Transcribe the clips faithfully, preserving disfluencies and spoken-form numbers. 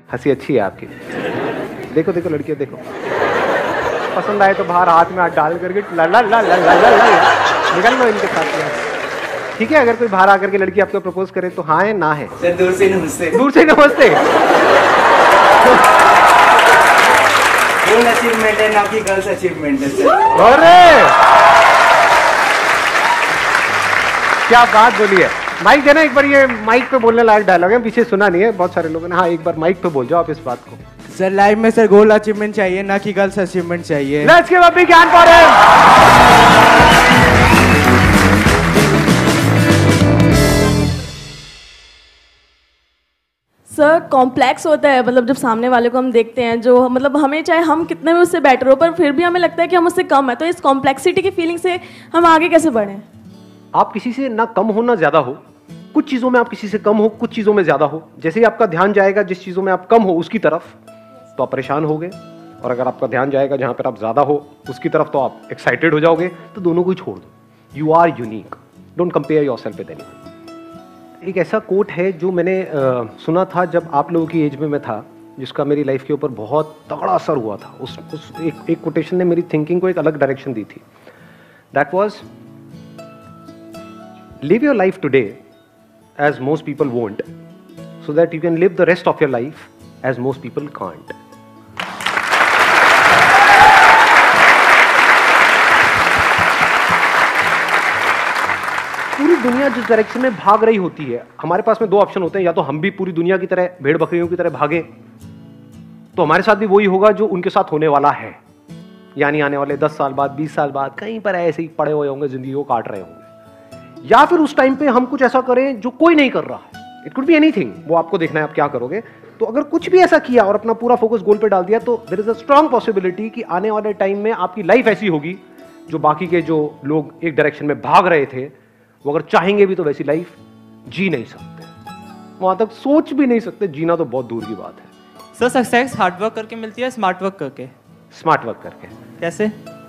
हंसी अच्छी है आपकी। देखो देखो लड़कियों देखो, पसंद आए तो बाहर हाथ में हाथ डाल करके ला ला ला ला ला ला ला निकल लो इनके साथ। ठीक है, अगर कोई बाहर आकर के लड़की आपको प्रपोज करे तो हाँ है ना है? सर दूर से नमस्ते। दूर से नमस्ते। गोल अचीवमेंट है ना कि गर्ल्स अचीवमेंट है सर। अरे क्या बात बोली है। माइक देना एक बार, ये माइक पे बोलने लायक डायलॉग है, पीछे सुना नहीं है बहुत सारे लोगों ने। हाँ एक बार माइक पे बोल जाओ आप इस बात को। सर लाइफ में सर गोल अचीवमेंट चाहिए ना कि गर्ल्स अचीवमेंट चाहिए। Let's give a big hand for him. Sir complex होता है, मतलब जब सामने वाले को हम देखते हैं, जो मतलब हमें चाहे हम कितने भी उससे बेटर हो पर फिर भी हमें लगता है कि हम उससे कम है, तो इस कॉम्प्लेक्सिटी की फीलिंग से हम आगे कैसे बढ़ें? आप किसी से ना कम हो ना ज्यादा हो, कुछ चीजों में आप किसी से कम हो, कुछ चीजों में ज्यादा हो। जैसे ही आपका ध्यान जाएगा जिस चीजों में आप कम हो उसकी तरफ तो आप परेशान होगे, और अगर आपका ध्यान जाएगा जहां पर आप ज्यादा हो उसकी तरफ तो आप एक्साइटेड हो जाओगे। तो दोनों को ही छोड़ दो। You are unique, don't compare yourself with anyone. एक ऐसा कोट है जो मैंने आ, सुना था जब आप लोगों की एज में मैं था, जिसका मेरी लाइफ के ऊपर बहुत तगड़ा असर हुआ था। उस, उस एक एक कोटेशन ने मेरी थिंकिंग को एक अलग डायरेक्शन दी थी। That was, live your life today as most people won't, so that you can live the rest of your life as most people can't. पूरी दुनिया जिस डायरेक्शन में भाग रही होती है, हमारे पास में दो ऑप्शन होते हैं। या तो हम भी पूरी दुनिया की तरह भेड़ बकरियों की तरह भागें, तो हमारे साथ भी वही होगा जो उनके साथ होने वाला है, यानी आने वाले दस साल बाद, बीस साल बाद कहीं पर ऐसे ही पड़े हुए होंगे, जिंदगी को काट रहे होंगे। या फिर उस टाइम पे हम कुछ ऐसा करें जो कोई नहीं कर रहा है। इट कुड बी एनीथिंग, वो आपको देखना है आप क्या करोगे। तो अगर कुछ भी ऐसा किया और अपना पूरा फोकस गोल पे डाल दिया, तो there is a strong possibility कि आने वाले टाइम में आपकी लाइफ ऐसी होगी जो बाकी के जो लोग एक डायरेक्शन में भाग रहे थे, वो अगर चाहेंगे भी तो वैसी लाइफ जी नहीं सकते, वहां तक सोच भी नहीं सकते। जीना तो बहुत दूर की बात है। सर सक्सेस हार्ड वर्क करके मिलती है स्मार्ट वर्क करके? स्मार्ट वर्क करके। कैसे?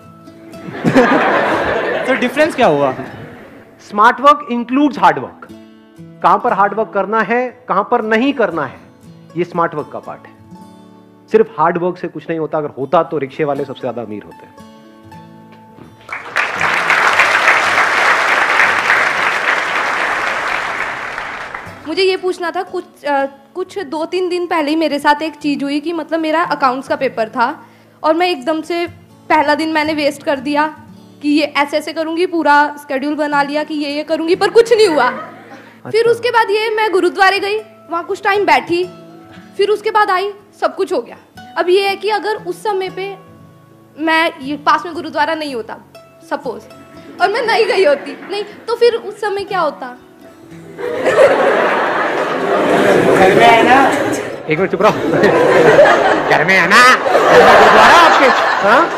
तो डिफरेंस क्या हुआ? Smart work includes hard work. कहां पर हार्ड वर्क करना है, कहां पर नहीं करना है, ये स्मार्ट वर्क का पार्ट है। सिर्फ हार्ड वर्क से कुछ नहीं होता। अगर होता तो रिक्शे वाले सबसे ज्यादा अमीर होते हैं। मुझे ये पूछना था, कुछ आ, कुछ दो तीन दिन पहले ही मेरे साथ एक चीज़ हुई कि मतलब मेरा अकाउंट्स का पेपर था और मैं एकदम से पहला दिन मैंने वेस्ट कर दिया कि ये ऐसे ऐसे करूँगी, पूरा स्केड्यूल बना लिया कि ये ये करूँगी, पर कुछ नहीं हुआ। अच्छा। फिर उसके बाद ये मैं गुरुद्वारे गई, वहाँ कुछ टाइम बैठी, फिर उसके बाद आई, सब कुछ हो गया। अब ये है कि अगर उस समय पे मैं ये पास में गुरुद्वारा नहीं होता सपोज, और मैं नहीं गई होती नहीं, तो फिर उस समय क्या होता? घर में है ना, एक मिनट चुप रहो। घर में है ना, गुरुद्वारा आपके? हाँ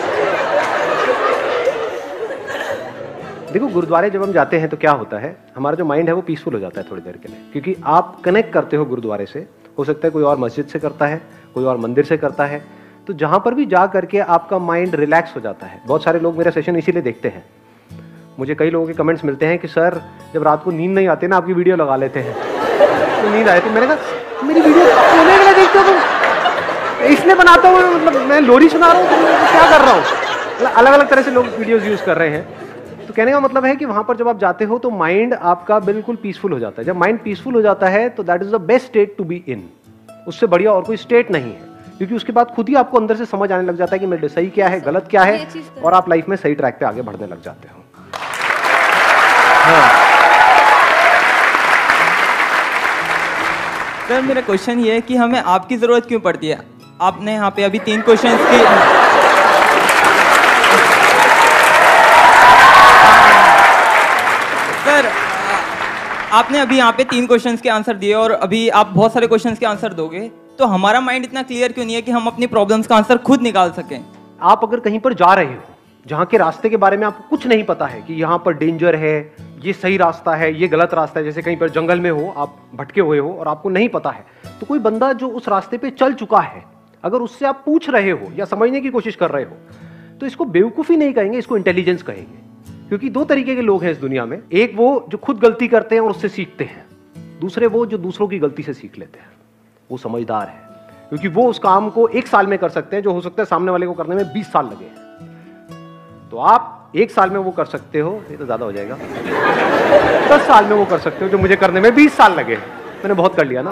देखो, गुरुद्वारे जब हम जाते हैं तो क्या होता है, हमारा जो माइंड है वो पीसफुल हो जाता है थोड़ी देर के लिए, क्योंकि आप कनेक्ट करते हो गुरुद्वारे से। हो सकता है कोई और मस्जिद से करता है, कोई और मंदिर से करता है, तो जहां पर भी जा करके आपका माइंड रिलैक्स हो जाता है। बहुत सारे लोग मेरा सेशन इसीलिए देखते हैं। मुझे कई लोगों के कमेंट्स मिलते हैं कि सर जब रात को नींद नहीं आती ना, आपकी वीडियो लगा लेते हैं तो नींद आए। तो मैंने कहा मेरी वीडियो सोने के लिए देखते हो तुम, इसलिए बनाता हूँ, मतलब मैं लोरी सुना रहा हूँ, क्या कर रहा हूँ। अलग अलग तरह से लोग वीडियोज यूज कर रहे हैं। तो कहने का मतलब है कि वहां पर जब आप जाते हो तो माइंड आपका बिल्कुल पीसफुल हो जाता है। जब माइंड पीसफुल हो जाता है तो that is the best state to be in. उससे बढ़िया और कोई स्टेट नहीं है, क्योंकि उसके बाद खुद ही आपको अंदर से समझ आने लग जाता है कि मेरे सही क्या है, गलत क्या है, और आप लाइफ में सही ट्रैक पे आगे बढ़ने लग जाते हो। हाँ। सर मेरा क्वेश्चन ये है कि हमें आपकी जरूरत क्यों पड़ती है? आपने यहाँ पे अभी तीन क्वेश्चंस की सर आपने अभी यहाँ पे तीन क्वेश्चंस के आंसर दिए और अभी आप बहुत सारे क्वेश्चंस के आंसर दोगे, तो हमारा माइंड इतना क्लियर क्यों नहीं है कि हम अपनी प्रॉब्लम्स का आंसर खुद निकाल सकें? आप अगर कहीं पर जा रहे हो जहाँ के रास्ते के बारे में आपको कुछ नहीं पता है कि यहाँ पर डेंजर है, ये सही रास्ता है, ये गलत रास्ता है, जैसे कहीं पर जंगल में हो, आप भटके हुए हो और आपको नहीं पता है, तो कोई बंदा जो उस रास्ते पे चल चुका है, अगर उससे आप पूछ रहे हो या समझने की कोशिश कर रहे हो, तो इसको बेवकूफ़ी नहीं कहेंगे, इसको इंटेलिजेंस कहेंगे। क्योंकि दो तरीके के लोग हैं इस दुनिया में, एक वो जो खुद गलती करते हैं और उससे सीखते हैं, दूसरे वो जो दूसरों की गलती से सीख लेते हैं, वो समझदार है। क्योंकि वो उस काम को एक साल में कर सकते हैं जो हो सकता है सामने वाले को करने में बीस साल लगे। तो आप एक साल में वो कर सकते हो, ये तो ज्यादा हो जाएगा, दस साल में वो कर सकते हो जो मुझे करने में बीस साल लगे। मैंने बहुत कर लिया ना।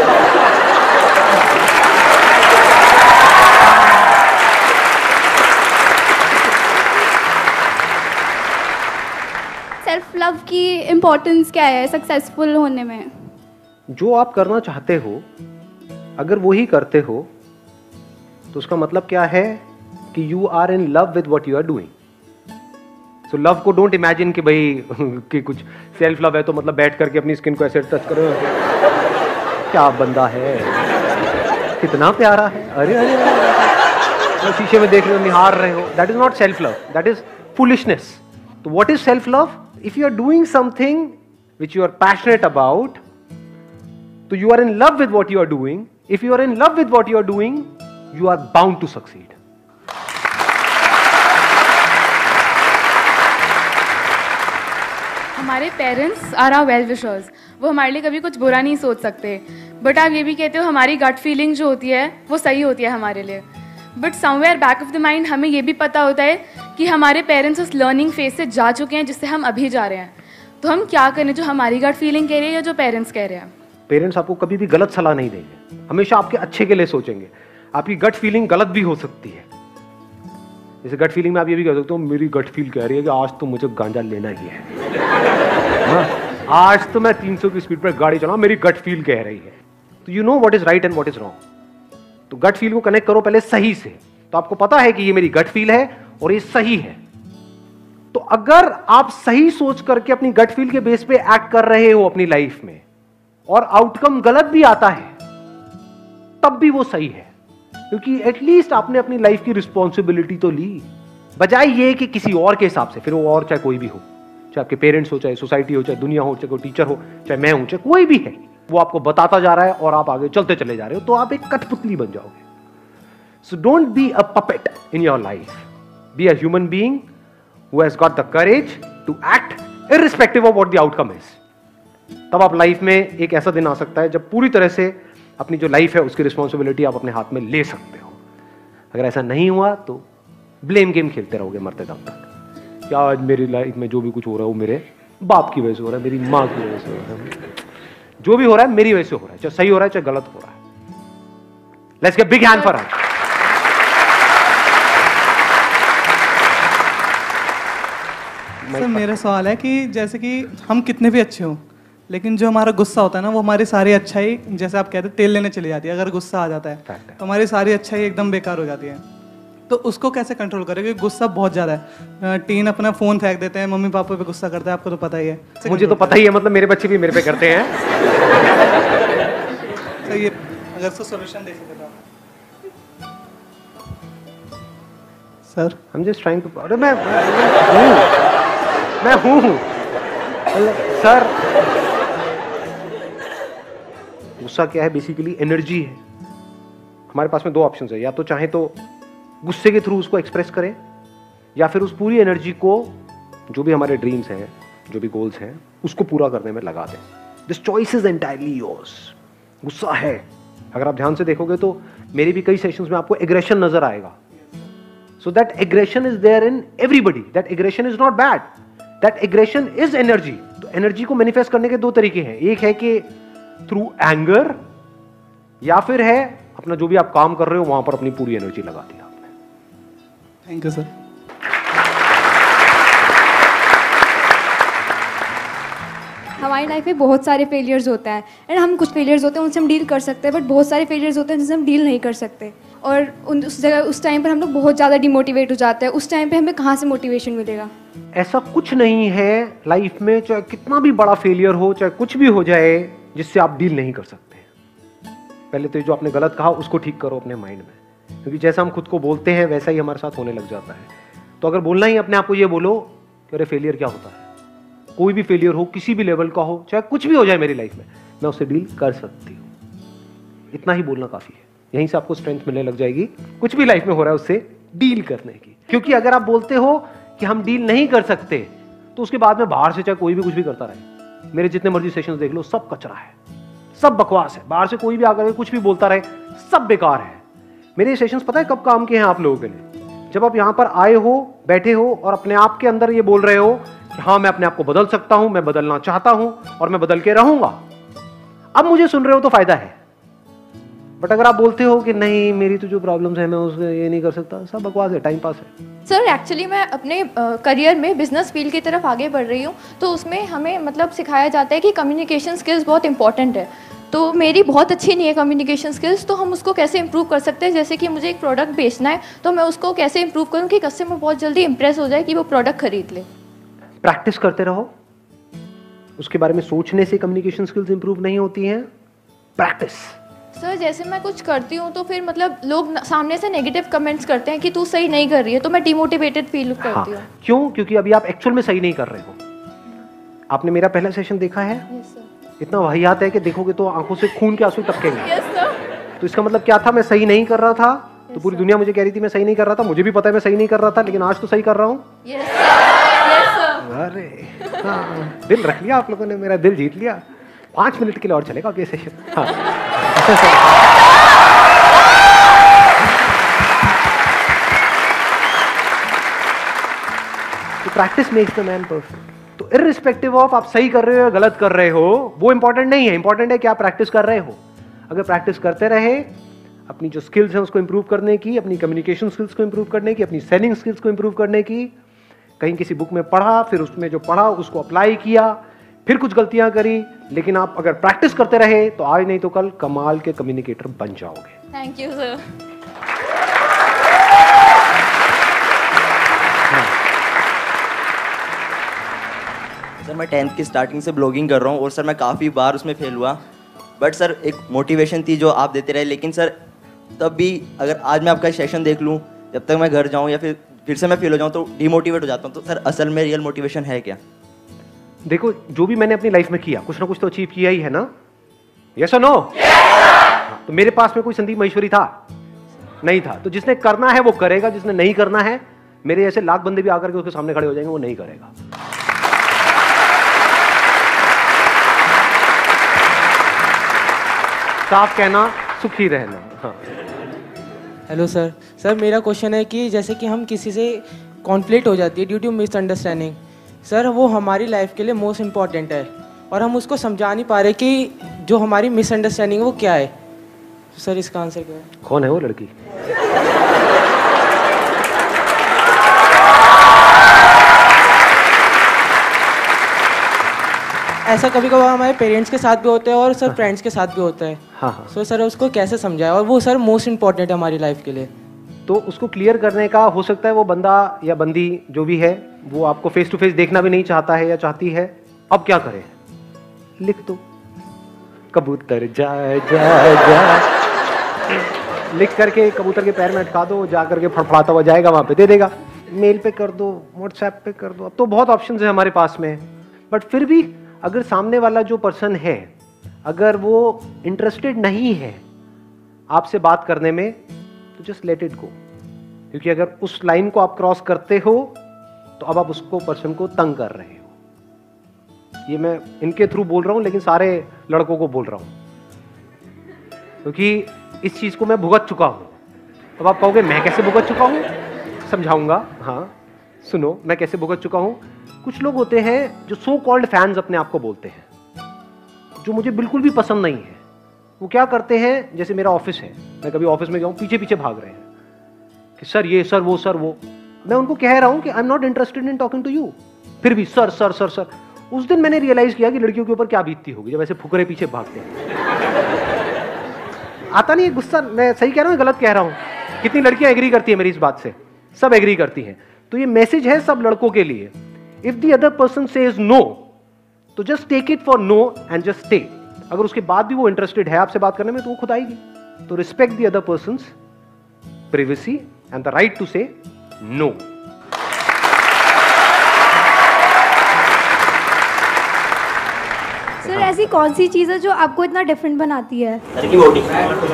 सेल्फ लव की इम्पोर्टेंस क्या है सक्सेसफुल होने में? जो आप करना चाहते हो अगर वो ही करते हो तो उसका मतलब क्या है कि you are in love with what you are doing. So love को डोंट इमेजिन कि भाई कि कुछ सेल्फ लव है तो मतलब बैठ करके अपनी स्किन को ऐसे टच करो, क्या बंदा है, कितना प्यारा है, अरे अरे, अरे। शीशे में देख रहे हो, निहार रहे हो, that is not self love, that is foolishness. तो what is self love? If you are doing something which you are passionate about, तो you are in love with what you are doing. If you are in love with what you are doing, you are bound to succeed. हमारे parents are our well wishers, वो हमारे लिए कभी कुछ बुरा नहीं सोच सकते, बट आप ये भी कहते हो हमारी गट फीलिंग जो होती है वो सही होती है हमारे लिए, but somewhere back of the mind हमें ये भी पता होता है कि हमारे पेरेंट्स उस लर्निंग फेज से जा चुके हैं जिससे हम अभी जा रहे हैं। तो हम क्या करें, जो हमारी गट फीलिंग कह रही है या जो पेरेंट्स कह रहे हैं? पेरेंट्स आपको कभी भी गलत सलाह नहीं देंगे, हमेशा आपके अच्छे के लिए सोचेंगे। आपकी गट फीलिंग गलत भी हो सकती है। जैसे गट फीलिंग में आप ये भी कह सकते हो मेरी गट फील कह रही है कि आज तो मुझे गांजा लेना ही है, हाँ, आज तो मैं तीन सौ की स्पीड पर गाड़ी चलाऊं, मेरी गट फील कह रही है। तो you know what is right and what is wrong. तो गट फील को कनेक्ट करो पहले सही से, तो आपको पता है कि ये मेरी गट फील है और ये सही है। तो अगर आप सही सोच करके अपनी गट फील के बेस पे एक्ट कर रहे हो अपनी लाइफ में और आउटकम गलत भी आता है, तब भी वो सही है, क्योंकि एटलीस्ट आपने अपनी लाइफ की रिस्पॉन्सिबिलिटी तो ली, बजाय ये कि किसी और के हिसाब से। फिर वो और चाहे कोई भी हो, चाहे आपके पेरेंट्स हो, चाहे सोसाइटी हो, चाहे दुनिया हो, चाहे कोई टीचर हो, चाहे मैं हूं, चाहे कोई भी है, वो आपको बताता जा रहा है और आप आगे चलते चले जा रहे हो, तो आप एक कठपुतली बन जाओगे। So don't be a puppet in your life, be a human being who has got the courage to act irrespective of what the outcome is. तब आप लाइफ में एक ऐसा दिन आ सकता है जब पूरी तरह से अपनी जो लाइफ है उसकी रिस्पॉन्सिबिलिटी आप अपने हाथ में ले सकते हो। अगर ऐसा नहीं हुआ तो ब्लेम गेम खेलते रहोगे मरते दम तक। क्या आज मेरी लाइफ में जो भी कुछ हो रहा है वो मेरे बाप की वजह से हो रहा है, मेरी माँ की वजह से हो रहा है, जो भी हो रहा है मेरी वजह से हो रहा है, चाहे सही हो रहा है चाहे गलत हो रहा है। Let's get big hand for her. Sir मेरा सवाल है कि जैसे कि हम कितने भी अच्छे हों, लेकिन जो हमारा गुस्सा होता है ना वो हमारी सारी अच्छाई, जैसे आप कहते हैं तेल लेने चली जाती है। अगर गुस्सा आ जाता है तो हमारी सारी अच्छाई एकदम बेकार हो जाती है। तो उसको कैसे कंट्रोल करें, क्योंकि गुस्सा बहुत ज़्यादा है। टीन अपना फ़ोन फेंक देते हैं, मम्मी पापा पे गुस्सा करते हैं, आपको तो पता ही है। मुझे तो पता ही है, मतलब मेरे बच्चे भी मेरे पे करते हैं। सर ये अगर इसको सोल्यूशन दे सके तो sir. I'm just trying to, अरे मैं हूँ मैं हूँ सर। गुस्सा क्या है? बेसिकली एनर्जी है। हमारे पास में दो ऑप्शन है, या तो चाहे तो गुस्से के थ्रू उसको एक्सप्रेस करें, या फिर उस पूरी एनर्जी को जो भी हमारे ड्रीम्स हैं, जो भी गोल्स हैं, उसको पूरा करने में लगा दें। This choice is entirely yours. गुस्सा है, अगर आप ध्यान से देखोगे तो मेरे भी कई सेशंस में आपको एग्रेशन नजर आएगा। So that aggression is there in everybody, that aggression is not bad, that aggression is energy. तो एनर्जी को मैनिफेस्ट करने के दो तरीके हैं, एक है कि थ्रू एंगर, या फिर है अपना जो भी आप काम कर रहे हो वहां पर अपनी पूरी एनर्जी लगा दी आपने। Thank you sir. हमारी लाइफ में बहुत सारे फेलियर्स होते हैं, एंड हम कुछ फेलियर्स होते हैं उनसे हम डील कर सकते हैं, बट बहुत सारे फेलियर्स होते हैं जिनसे हम डील नहीं कर सकते, और उन उस जगह उस टाइम पर हम लोग बहुत ज़्यादा डिमोटिवेट हो जाते हैं। उस टाइम पे हमें कहाँ से मोटिवेशन मिलेगा? ऐसा कुछ नहीं है लाइफ में, चाहे कितना भी बड़ा फेलियर हो, चाहे कुछ भी हो जाए, जिससे आप डील नहीं कर सकते। पहले तो जो आपने गलत कहा उसको ठीक करो अपने माइंड में, क्योंकि जैसा हम खुद को बोलते हैं वैसा ही हमारे साथ होने लग जाता है। तो अगर बोलना ही अपने आप को ये बोलो कि अरे फेलियर क्या होता है, कोई भी फेलियर हो, किसी भी लेवल का हो, चाहे कुछ भी हो जाए मेरी लाइफ में, मैं उससे डील कर सकती हूँ। इतना ही बोलना काफी है, यहीं से आपको स्ट्रेंथ मिलने लग जाएगी कुछ भी लाइफ में हो रहा है उससे डील करने की। क्योंकि अगर आप बोलते हो कि हम डील नहीं कर सकते, तो उसके बाद में बाहर से चाहे कोई भी कुछ भी करता रहे, मेरे जितने मर्जी सेशंस देख लो, सब कचरा है, सब बकवास है, बाहर से कोई भी आकर कुछ भी बोलता रहे, सब बेकार है। मेरे सेशंस पता है कब काम के हैं आप लोगों के लिए? जब आप यहाँ पर आए हो, बैठे हो और अपने आप के अंदर ये बोल रहे हो कि हाँ मैं अपने आप को बदल सकता हूं, मैं बदलना चाहता हूं और मैं बदल के रहूंगा। अब मुझे सुन रहे हो तो फायदा है। बट अगर आप बोलते हो कि नहीं मेरी तो जो प्रॉब्लम्स है मैं उससे ये नहीं कर सकता, सब बकवास है, टाइम पास है। सर एक्चुअली मैं अपने करियर में बिजनेस फील्ड की तरफ आगे बढ़ रही हूँ, तो उसमें हमें मतलब सिखाया जाता है कि कम्युनिकेशन स्किल्स बहुत इंपॉर्टेंट है। तो मेरी बहुत अच्छी नहीं है कम्युनिकेशन स्किल्स, तो हम उसको कैसे इंप्रूव कर सकते हैं? जैसे कि मुझे एक प्रोडक्ट बेचना है, तो मैं उसको कैसे इंप्रूव करूँ कि कस्टमर बहुत जल्दी इंप्रेस हो जाए कि वो प्रोडक्ट खरीद ले? प्रैक्टिस करते रहो, उसके बारे में सोचने से कम्युनिकेशन स्किल्स इंप्रूव नहीं होती हैं। प्रैक्टिस। सर जैसे मैं कुछ करती हूँ तो फिर मतलब लोग सामने से नेगेटिव कमेंट्स करते हैं कि तू सही नहीं कर रही है, तो मैं डिमोटिवेटेड फील करती हूँ। हाँ, क्यों? क्योंकि अभी आप एक्चुअल में सही नहीं कर रहे हो। आपने मेरा पहला सेशन देखा है? yes, इतना वाहियात है कि देखोगे तो आंखों से खून के आंसू टपकेंगे। yes, तो इसका मतलब क्या था? मैं सही नहीं कर रहा था, तो पूरी दुनिया मुझे कह रही थी मैं सही नहीं कर रहा था, मुझे भी पता है मैं सही नहीं कर रहा था, लेकिन आज तो सही कर रहा हूँ। yes, yes, अरे हाँ, दिल रख लिया आप लोगों ने, मेरा दिल जीत लिया। पांच मिनट के लिए और चलेगा ये सेशन। हाँ। Practice makes the man perfect. तो इररिस्पेक्टिव ऑफ आप सही कर रहे हो या गलत कर रहे हो, वो इंपॉर्टेंट नहीं है। इंपॉर्टेंट है कि आप प्रैक्टिस कर रहे हो। अगर प्रैक्टिस करते रहे, अपनी जो स्किल्स हैं उसको इंप्रूव करने की, अपनी कम्युनिकेशन स्किल्स को इंप्रूव करने की, अपनी सेलिंग स्किल्स को इंप्रूव करने की, कहीं किसी बुक में पढ़ा, फिर उसमें जो पढ़ा उसको अप्लाई किया, फिर कुछ गलतियां करी, लेकिन आप अगर प्रैक्टिस करते रहे तो आज नहीं तो कल कमाल के कम्युनिकेटर बन जाओगे। Thank you sir. सर मैं टेंथ की स्टार्टिंग से ब्लॉगिंग कर रहा हूँ और सर मैं काफ़ी बार उसमें फेल हुआ, बट सर एक मोटिवेशन थी जो आप देते रहे। लेकिन सर तब भी अगर आज मैं आपका सेशन देख लूँ, जब तक मैं घर जाऊँ या फिर फिर से मैं फेल हो जाऊँ तो डिमोटिवेट हो जाता हूँ। तो सर असल में रियल मोटिवेशन है क्या? देखो, जो भी मैंने अपनी लाइफ में किया कुछ ना कुछ तो अचीव किया ही है ना। यस और नो? तो मेरे पास में कोई संदीप महेश्वरी था? नहीं था। तो जिसने करना है वो करेगा, जिसने नहीं करना है, मेरे ऐसे लाख बंदे भी आकर के उसके सामने खड़े हो जाएंगे, वो नहीं करेगा। साफ कहना, सुखी रहना। हाँ। Hello sir. सर मेरा क्वेश्चन है कि जैसे कि हम किसी से कॉन्फ्लिक्ट हो जाती है ड्यू टू मिसअंडरस्टैंडिंग, सर वो हमारी लाइफ के लिए मोस्ट इम्पॉर्टेंट है और हम उसको समझा नहीं पा रहे कि जो हमारी मिसअंडरस्टैंडिंग है वो क्या है। सर इसका आंसर क्या है? कौन है वो लड़की? ऐसा कभी कभी हमारे पेरेंट्स के साथ भी होता है और सर फ्रेंड्स के साथ भी होता है। हाँ हाँ। सो सर उसको कैसे समझाए, और वो सर मोस्ट इम्पॉर्टेंट है हमारी लाइफ के लिए। तो उसको क्लियर करने का हो सकता है वो बंदा या बंदी जो भी है वो आपको फेस टू फेस देखना भी नहीं चाहता है या चाहती है। अब क्या करें? लिख दो, कबूतर जा जा जा, लिख करके कबूतर के पैर में अटका दो, जा करके फड़फड़ाता हुआ जाएगा, वहां पे दे देगा। मेल पे कर दो, व्हाट्सएप पे कर दो, अब तो बहुत ऑप्शंस है हमारे पास में। बट फिर भी अगर सामने वाला जो पर्सन है अगर वो इंटरेस्टेड नहीं है आपसे बात करने में, तो जस्ट लेट इट गो। क्योंकि अगर उस लाइन को आप क्रॉस करते हो तो अब आप उसको पर्सन को तंग कर रहे हो। ये मैं इनके थ्रू बोल रहा हूं, लेकिन सारे लड़कों को बोल रहा हूं, क्योंकि इस चीज को मैं भुगत चुका हूं। अब आप कहोगे मैं कैसे भुगत चुका हूं? समझाऊंगा। हाँ सुनो, मैं कैसे भुगत चुका हूं। कुछ लोग होते हैं जो सो कॉल्ड फैंस अपने आप को बोलते हैं, जो मुझे बिल्कुल भी पसंद नहीं है। वो क्या करते हैं, जैसे मेरा ऑफिस है, मैं कभी ऑफिस में गया हूं, पीछे पीछे भाग रहे हैं कि सर ये, सर वो, सर वो। मैं उनको कह रहा हूं कि I am not interested in talking to you, फिर भी सर सर सर सर। उस दिन मैंने रियलाइज किया कि लड़कियों के ऊपर क्या बीतती होगी जब ऐसे फुकरे पीछे भागते हैं। आता नहीं है गुस्सा? मैं सही कह रहा हूं, गलत कह रहा हूं? कितनी लड़कियां एग्री करती है मेरी इस बात से? सब एग्री करती हैं। तो ये मैसेज है सब लड़कों के लिए। If the other person says no, तो just take it for no and just stay. अगर उसके बाद भी वो इंटरेस्टेड है आपसे बात करने में, तो वो खुद आएगी। तो respect the other person's privacy and the right to say no. Sir ऐसी कौन सी चीज है जो आपको इतना डिफरेंट बनाती है? सर की बॉडी।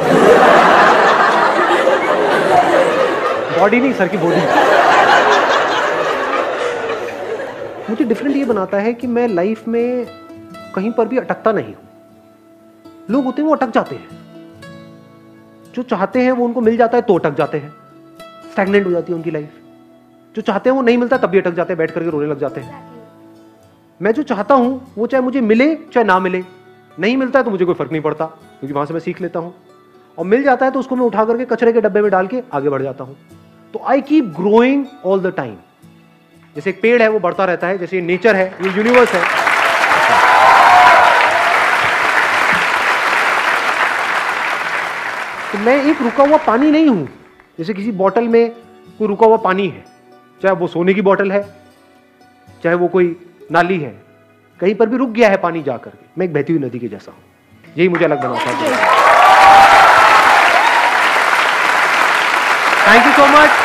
बॉडी नहीं, सर की बॉडी। मुझे डिफरेंट ये बनाता है कि मैं लाइफ में कहीं पर भी अटकता नहीं हूं। लोग होते हैं वो अटक जाते हैं, जो चाहते हैं वो उनको मिल जाता है तो अटक जाते हैं, स्टैग्नेंट हो जाती है उनकी लाइफ। जो चाहते हैं वो नहीं मिलता तब भी अटक जाते हैं, बैठ करके रोने लग जाते हैं। मैं जो चाहता हूं वो चाहे मुझे मिले चाहे ना मिले, नहीं मिलता है तो मुझे कोई फर्क नहीं पड़ता, क्योंकि वहां से मैं सीख लेता हूं, और मिल जाता है तो उसको मैं उठा करके कचरे के डब्बे में डाल के आगे बढ़ जाता हूं। तो I keep growing all the time. जैसे एक पेड़ है वो बढ़ता रहता है, जैसे ये नेचर है, ये यूनिवर्स है। तो मैं एक रुका हुआ पानी नहीं हूं। जैसे किसी बोतल में कोई रुका हुआ पानी है, चाहे वो सोने की बोतल है, चाहे वो कोई नाली है, कहीं पर भी रुक गया है पानी जाकर के, मैं एक बहती हुई नदी के जैसा हूं। यही मुझे अलग बनाता है। Thank you so much,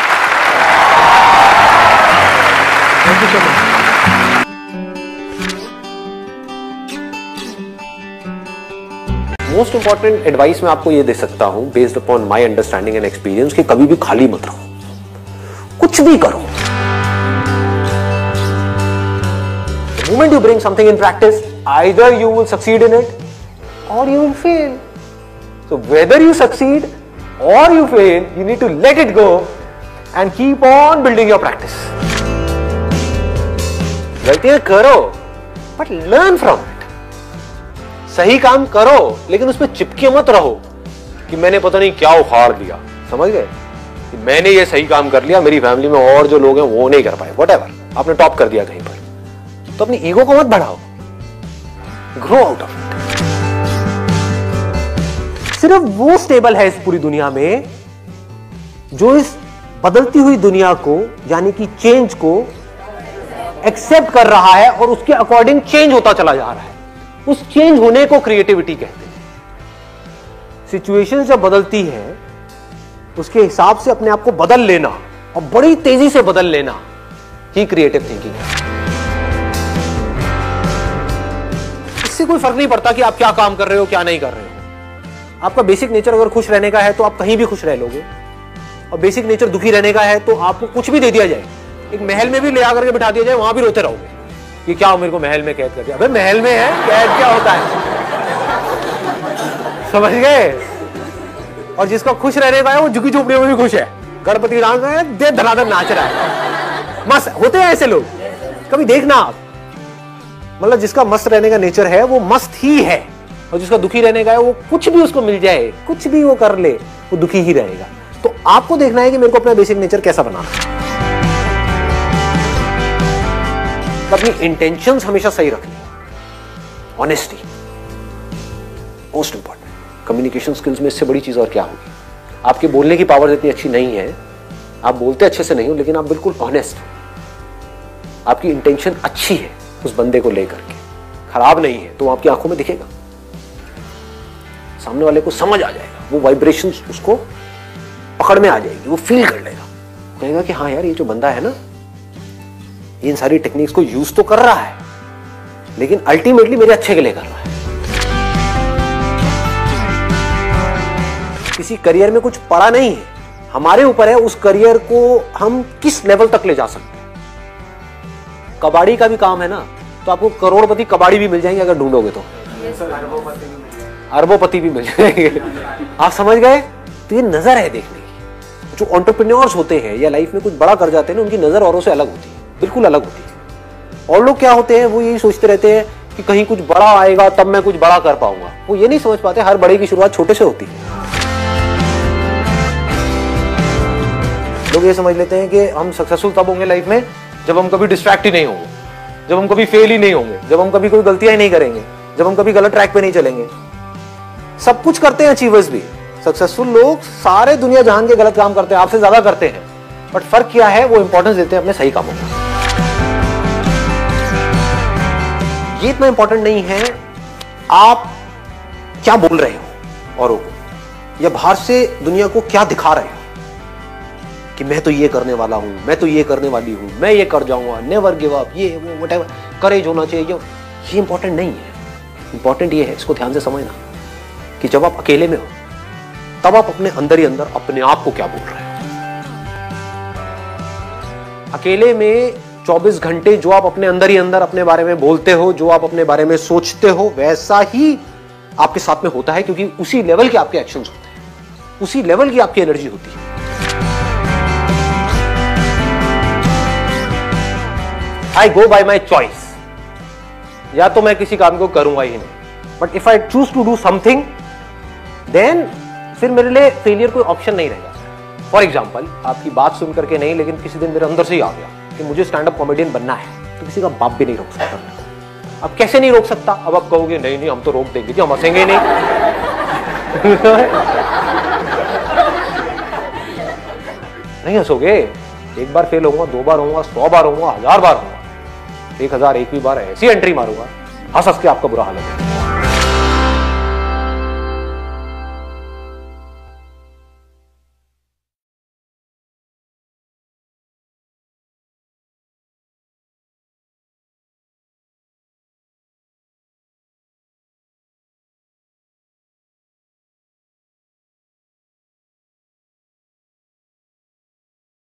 thank you so much. Most important advice मैं आपको ये दे सकता हूं based upon my understanding and experience, कि कभी भी खाली मत रहो, कुछ भी करो। The moment you bring something in practice, either you will succeed in it or you will fail. So whether you succeed or you fail, you need to let it go and keep on building your practice. गलतियां करो but learn from it. सही काम करो लेकिन उसमें चिपके मत रहो कि मैंने पता नहीं क्या उखाड़ दिया, समझ गए, कि मैंने ये सही काम कर लिया, मेरी फैमिली में और जो लोग हैं वो नहीं कर पाए, व्हाटएवर, आपने टॉप कर दिया कहीं पर, तो अपनी ईगो को मत बढ़ाओ, ग्रो आउट ऑफ इट। सिर्फ वो स्टेबल है इस पूरी दुनिया में जो इस बदलती हुई दुनिया को, यानी कि चेंज को एक्सेप्ट कर रहा है और उसके अकॉर्डिंग चेंज होता चला जा रहा है। उस चेंज होने को क्रिएटिविटी कहते हैं। सिचुएशन जब बदलती है उसके हिसाब से अपने आप को बदल लेना और बड़ी तेजी से बदल लेना ही क्रिएटिव थिंकिंग है। इससे कोई फर्क नहीं पड़ता कि आप क्या काम कर रहे हो क्या नहीं कर रहे हो। आपका बेसिक नेचर अगर खुश रहने का है तो आप कहीं भी खुश रह लोगे, और बेसिक नेचर दुखी रहने का है तो आपको कुछ भी दे दिया जाए, एक महल में भी ले आकर के बिठा दिया जाए, वहां भी रोते रहोगे कि क्या मेरे को महल में कैद कर दिया। अबे महल में है, कैद क्या होता है, समझ गए। और जिसका खुश रहने का है वो झुकी झोपड़ियों में भी खुश है, गणपति डांस है, दे धनाधन नाच रहा है, मस्त होते हैं ऐसे लोग, कभी देखना आप। मतलब जिसका मस्त रहने का नेचर है वो मस्त ही है, और जिसका दुखी रहने का है वो कुछ भी उसको मिल जाए, कुछ भी वो कर ले, वो दुखी ही रहेगा। तो आपको देखना है कि मेरे को अपना बेसिक नेचर कैसा बनाना है। अपनी इंटेंशंस हमेशा सही रखनी, honesty most important. Communication skills में इससे बड़ी चीज और क्या होगी। आपके बोलने की पावर इतनी अच्छी नहीं है, आप बोलते अच्छे से नहीं हो, लेकिन आप बिल्कुल ऑनेस्ट हो, आपकी इंटेंशन अच्छी है उस बंदे को लेकर के, खराब नहीं है, तो आपकी आंखों में दिखेगा, सामने वाले को समझ आ जाएगा, वो वाइब्रेशंस उसको पकड़ में आ जाएगी, वो फील कर लेगा, कहेगा कि हाँ यार ये जो बंदा है ना इन सारी टेक्निक्स को यूज तो कर रहा है लेकिन अल्टीमेटली मेरे अच्छे के लिए कर रहा है। किसी करियर में कुछ पड़ा नहीं है, हमारे ऊपर है उस करियर को हम किस लेवल तक ले जा सकते हैं। कबाड़ी का भी काम है ना, तो आपको करोड़पति कबाड़ी भी मिल जाएंगे अगर ढूंढोगे तो, अरबोपति भी मिल जाएंगे, आप समझ गए। तो ये नजर है देखने की। जो एंटरप्रेन्योर्स होते हैं या लाइफ में कुछ बड़ा कर जाते हैं ना, उनकी नजर औरों से अलग होती है, बिल्कुल अलग होती है। और लोग क्या होते हैं, वो यही सोचते रहते हैं कि कहीं कुछ बड़ा आएगा तब मैं कुछ बड़ा कर पाऊंगा। वो ये नहीं समझ पाते हर बड़े की शुरुआत छोटे से होती है। लोग ये समझ लेते हैं कि हम सक्सेसफुल तब होंगे लाइफ में जब हम कभी डिस्ट्रैक्ट ही नहीं होंगे, जब हम कभी फेल ही नहीं होंगे, जब हम कभी कोई गलतियां ही नहीं करेंगे, जब हम कभी गलत ट्रैक पे नहीं चलेंगे। सब कुछ करते हैं अचीवर्स भी, सक्सेसफुल लोग सारे दुनिया जहान के गलत काम करते हैं, आपसे ज्यादा करते हैं, बट फर्क क्या है, वो इंपॉर्टेंस देते हैं अपने सही कामों को। ये इतना इंपॉर्टेंट नहीं है आप क्या बोल रहे हो औरों को, या बाहर से दुनिया को क्या दिखा रहे हो कि मैं तो ये करने वाला हूं, मैं तो ये करने वाली हूं, मैं ये कर जाऊंगा, नेवर गिव अप, ये वो व्हाटएवर, करेज होना चाहिए। ये इंपॉर्टेंट नहीं है। इंपॉर्टेंट ये है, इसको ध्यान से समझना, कि जब आप अकेले में हो तब आप अपने अंदर ही अंदर अपने आप को क्या बोल रहे हो। अकेले में चौबीस घंटे जो आप अपने अंदर ही अंदर अपने बारे में बोलते हो, जो आप अपने बारे में सोचते हो, वैसा ही आपके साथ में होता है, क्योंकि उसी लेवल के आपके एक्शंस होते हैं, उसी लेवल की आपकी एनर्जी होती है। आई गो बाय माई चॉइस, या तो मैं किसी काम को करूंगा ही नहीं, but if I choose to do something then फिर मेरे लिए फेलियर कोई ऑप्शन नहीं रहेगा। फॉर एग्जाम्पल, आपकी बात सुन करके नहीं, लेकिन किसी दिन मेरे अंदर से ही आ गया कि मुझे स्टैंड अप कॉमेडियन बनना है, तो किसी का बाप भी नहीं रोक सकता। अब कैसे नहीं रोक सकता? अब आप कहोगे नहीं नहीं हम तो रोक देंगे जी, हम हंसेंगे नहीं। नहीं हंसोगे, एक बार फेल होऊंगा, दो बार होऊंगा, सौ बार होऊंगा, हजार बार होऊंगा, एक हजार एकवीं बार ऐसी एंट्री मारूंगा, हंस हंस के आपका बुरा हाल होगा।